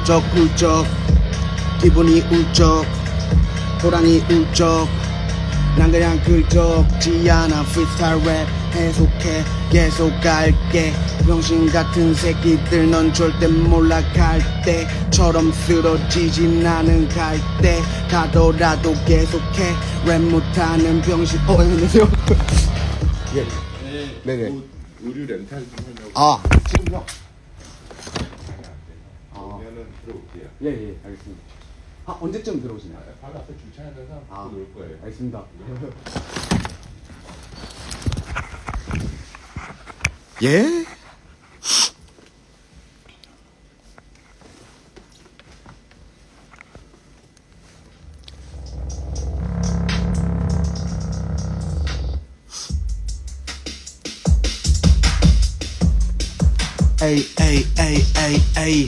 훌쩍훌쩍 기분이 울적 호랑이 울적 난 그냥 긁적지 않아 프리스타일 랩 해속해 계속 갈게 병신같은 새끼들 넌 절대 몰라 갈 때처럼 쓰러지지 나는 갈 때 가더라도 계속해 랩 못하는 병신 안녕하세요. 예. 네네. 의류 렌탈 좀 하려고. 지금요? 그러면은 들어올게요. 예, 알겠습니다. 언제쯤 들어오시나요? 바로 앞에 주차하면서 들어올 거예요. 알겠습니다. 예? 에이 에이 에이 에이 에이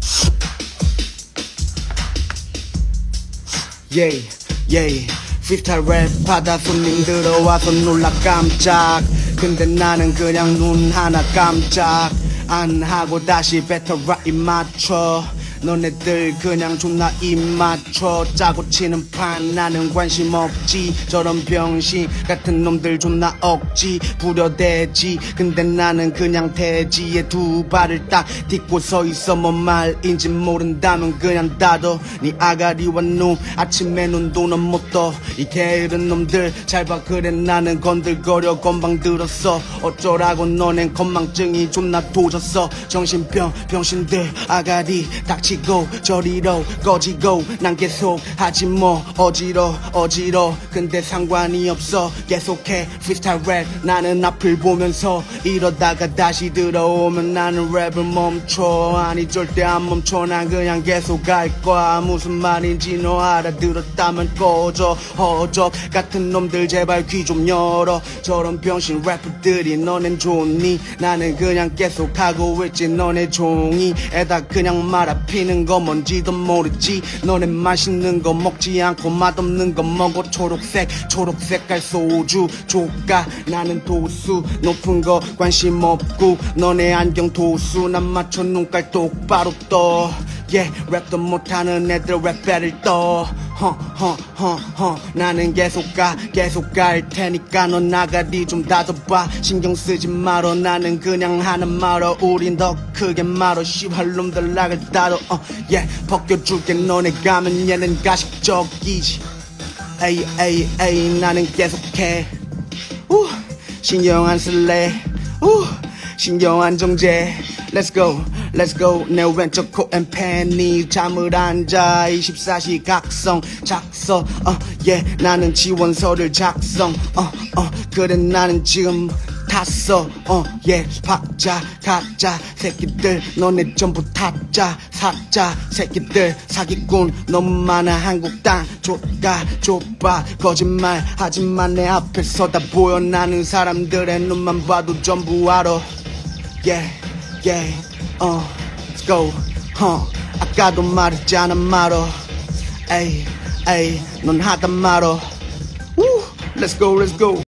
예이 예이 프리스타일 랩 받아 손님 들어와서 놀라 깜짝 근데 나는 그냥 눈 하나 깜짝 안 하고 다시 배터라이 맞춰 너네들 그냥 존나 입 맞춰 짜고 치는 판 나는 관심 없지 저런 병신 같은 놈들 존나 억지 부려대지 근데 나는 그냥 대지에 두 발을 딱 딛고 서 있어 뭔 말인지 모른다면 그냥 닫어 네 아가리와 눈 아침에 눈도 넌 못 떠 이 게으른 놈들 잘 봐 그래 나는 건들거려 건방 들었어 어쩌라고 너넨 건망증이 존나 도졌어 정신병 병신들 아가리 닥치 저리로 꺼지고 난 계속 하지 뭐 어지러 근데 상관이 없어 계속해 프리스타일 랩 나는 앞을 보면서 이러다가 다시 들어오면 나는 랩을 멈춰 아니 절대 안 멈춰 난 그냥 계속 갈 거야 무슨 말인지 너 알아들었다면 꺼져 허접 같은 놈들 제발 귀 좀 열어 저런 병신 래퍼들이 너넨 좋니 나는 그냥 계속 하고 있지 너네 종이에다 그냥 말아 피는 거 뭔지도 모르지 너네 맛있는 거 먹지 않고 맛없는 거 먹어 초록색깔 소주 조까 나는 도수 높은 거 관심 없고 너네 안경 도수 난 맞춰 눈깔 똑바로 떠 랩도 못하는 애들 랩 배를 떠 나는 계속 갈 테니까 넌 나가리 좀 닫아봐 신경 쓰지 말어 나는 그냥 하는 말어 우린 더 크게 말어 시발놈들 나를 따로 벗겨줄게 너네 가면 얘는 가식적이지 에이 나는 계속해 신경 안 쓸래 신경 안 정제 Let's go 내 왼쪽 코엔 팬이 잠을 안 자 24시 각성 작성 나는 지원서를 작성 그래 나는 지금 탔어 가짜 새끼들 너네 전부 타짜 사짜 새끼들 사기꾼 너무 많아 한국 땅 좁아 거짓말 하지만 내 앞에서 다 보여 나는 사람들의 눈만 봐도 전부 알아 let's go 아까도 말했잖아 말어 에이 넌 하다 말어 let's go